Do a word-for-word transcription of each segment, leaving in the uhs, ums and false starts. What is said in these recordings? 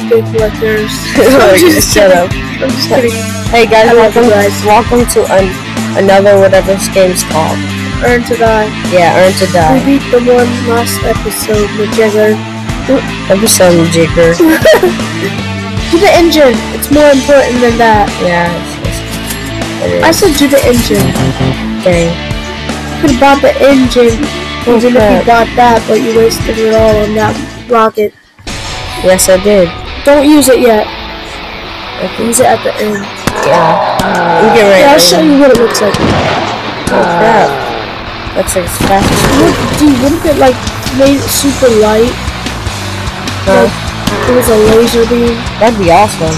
big collectors. Like, just shut kidding. up. I'm just kidding. Hey guys, I love welcome, you guys. welcome to an, another whatever this game's called. Earn to die. Yeah, Earn to We Die. beat the one last episode, the Jigger. Episode Jigger. Do the engine. It's more important than that. Yeah, it's, it's, it is. I said do the engine. Dang. You could have bought the engine, even if you bought that, but you wasted it all on that rocket. Yes, I did. Don't use it yet. Use it at the end. Yeah. Uh, get ready. Yeah, I'll show you what it looks like. Oh crap. Looks like it's fast as What, dude, what if it like made it super light? Huh? Like, it was a laser beam. That'd be awesome.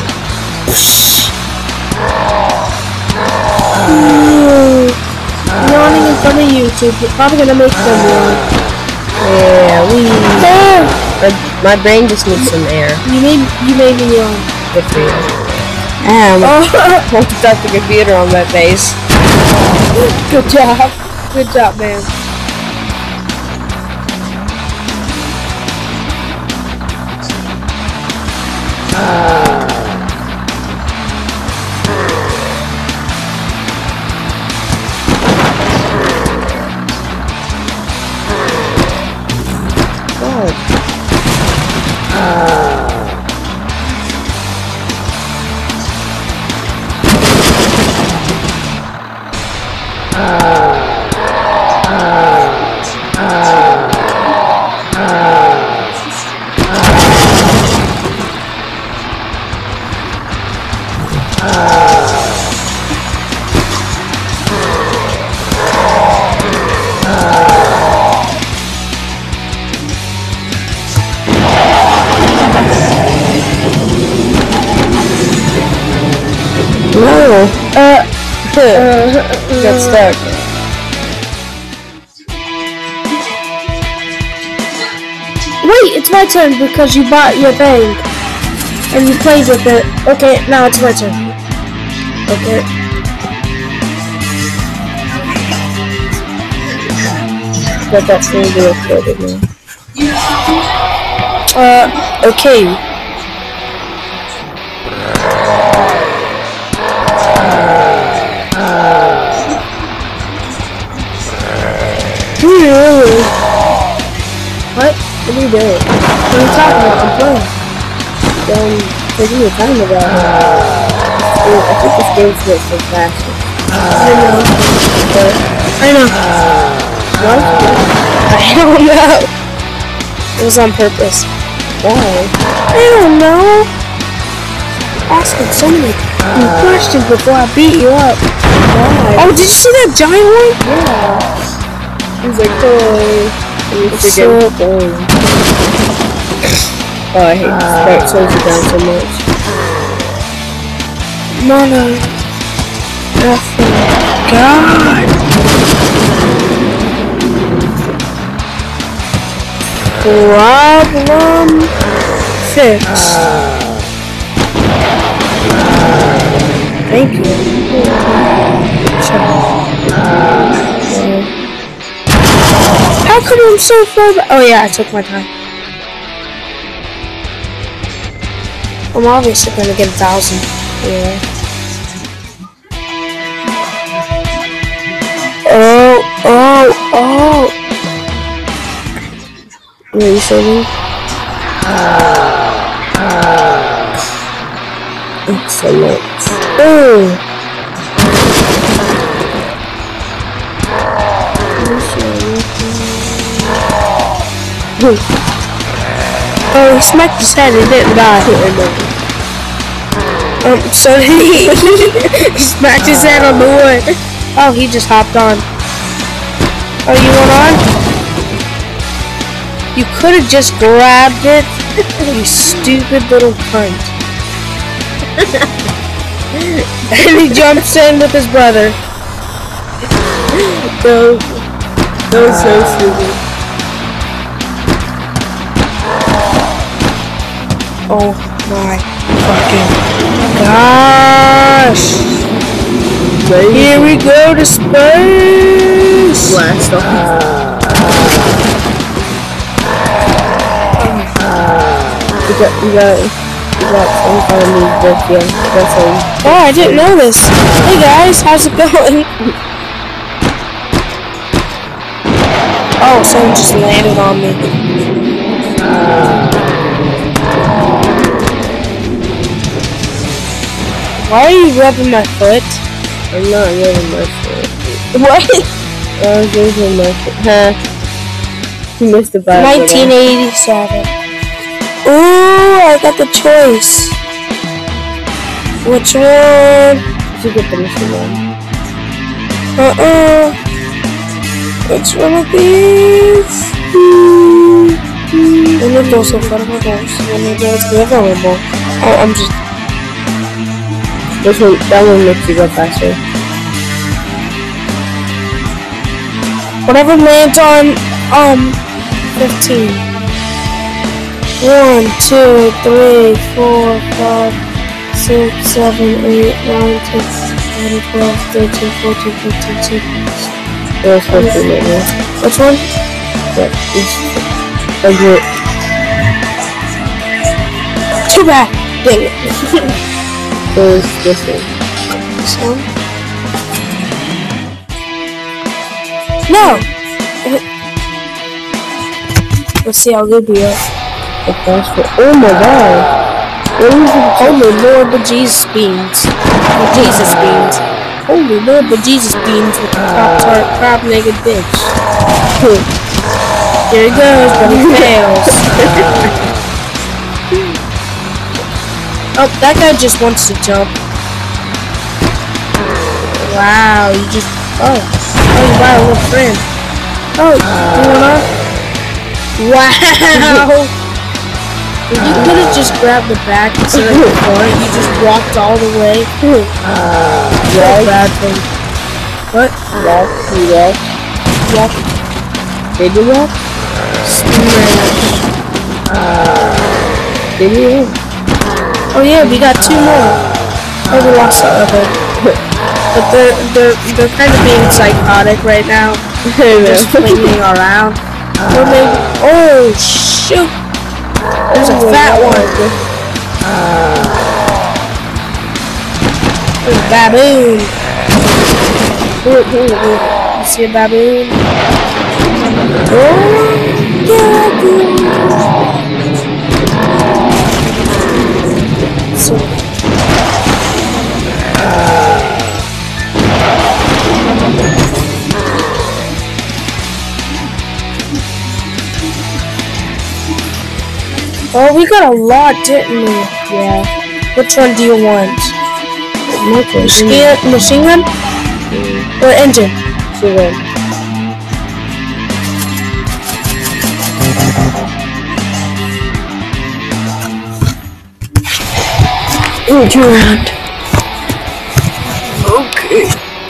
Ooh. Yawning in front of YouTube. You're probably gonna make them yawn. Yeah, we. Ah! My, my brain just needs some air. You made you made me yawn. Good for you. Um, Oh. hooked up the computer on that base. Good job. Good job, man. No. Uh, uh, Got stuck. Wait, it's my turn because you bought your thing and you played with it. Okay, now it's my turn. Okay. Got that thing to be recorded now. Uh, okay. What? What are you doing? What are you talking about? I'm playing. Then, what are you talking about? Dude, I think this game's getting so fast. I know. I know. What? I don't know. It was on purpose. Why? I don't know. Asking so many questions before I beat you up. Why? Oh, did you see that giant one? Yeah. He's like, oh. It's so so boring. Oh, I hate uh, that slows you down so much. Mother. Nothing. God. Problem fixed. Thank you. How come I'm so far back? Oh yeah, I took my time. I'm obviously gonna get a thousand. Yeah. Oh, oh, oh. What are you saying? Excellent. Oh. Oh, he smacked his head and didn't die. Um, so did he. He smacked his head on the wood. Oh, he just hopped on. Oh, you went on? You could have just grabbed it, you stupid little cunt. And he jumps in with his brother. No. That was so stupid. Oh my fucking gosh! Baby. Here we go to space! Blast off. You got, you got, got some kind of news book, yeah. That's all. Oh, I didn't know this. Hey guys, how's it going? Oh, someone just landed on me. Why are you rubbing my foot? I'm not rubbing my foot. What? I was rubbing my foot. Huh. You missed the bad nineteen eighty-seven. Ooh, I got the choice. Which one? You get the missing one. Uh-uh. Which one of these? Uno, dos, fueron dos. Uno, dos, tres, uno. Oh, I'm just... This one, that one makes you go faster. Whatever lands on, um, fifteen. One, two, three, four, five, six, seven, eight, nine, ten, eleven, twelve, thirteen, fourteen, fifteen, sixteen. There's something right now. Which one? Yeah, it's okay. Too bad. Dang it. There's this one. This one? No! Let's see how good we are. The first one. Oh my god. What is it? Holy Lord, but Jesus beans. But Jesus beans. Holy Lord, but Jesus beans with the top tart crab naked bitch. Here he goes, but he fails. Oh, that guy just wants to jump. Wow, you just... Oh. Oh, you got a little friend. Oh, you wanna? Wow! You could have just grabbed the back instead of the front. You just walked all the way. Uh, That's bad thing. What? Walk, you walk. Walk. Did you walk? Smash. Did you walk? Oh yeah, we got two more. Oh, we lost the other. But they're they're they're kind of being psychotic right now. Just flinging around. Or maybe. Oh shoot! There's a fat one. There's a baboon. You see a baboon? Oh, baboon. So. Oh, we got a lot, didn't we? Yeah. Which one do you want? Machine, machine gun? Mm. Or engine? Machine gun. Ooh, turn around. Okay.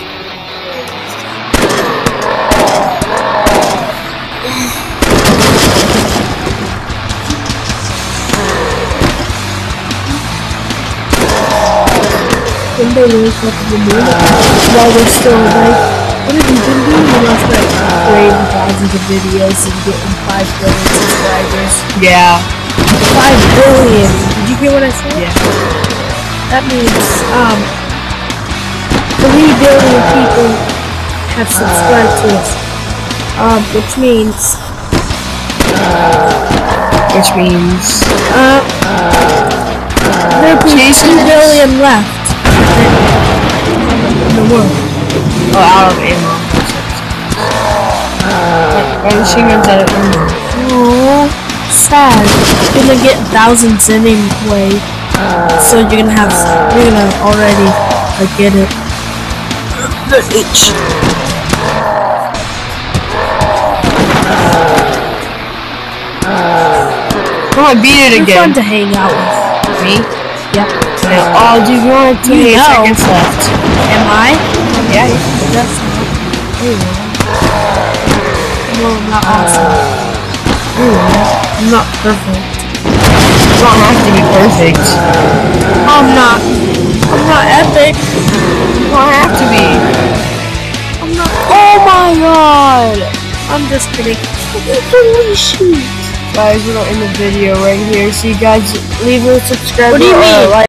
When they wake up in the morning, while we're still awake, what have you been doing the last night? Creating thousands of videos and getting five billion subscribers. Yeah. Five billion. Did you hear what I said? Yeah. That means um three billion people have subscribed to us. Um, which means Which means uh there'll be two billion left in the world. oh, out of ammo. Uh, machine guns out of ammo. Oh, sad. You're gonna get thousands anyway, so you're gonna have you're gonna already like get it. The H. Come on, beat it You're again. fun to hang out with. Me? Yep. Yeah. Oh, dude, you're only twenty-eight You know. seconds left. Am I? Yeah. That's not. Anyway. No, I'm not awesome. Anyway, I'm not perfect. You don't have to be perfect. I'm not. I'm not epic. You don't have to be. I'm not. Oh my god! I'm just kidding. Holy shoot! guys, we're in the video right here. So you guys leave a subscribe. What do you or a mean? like.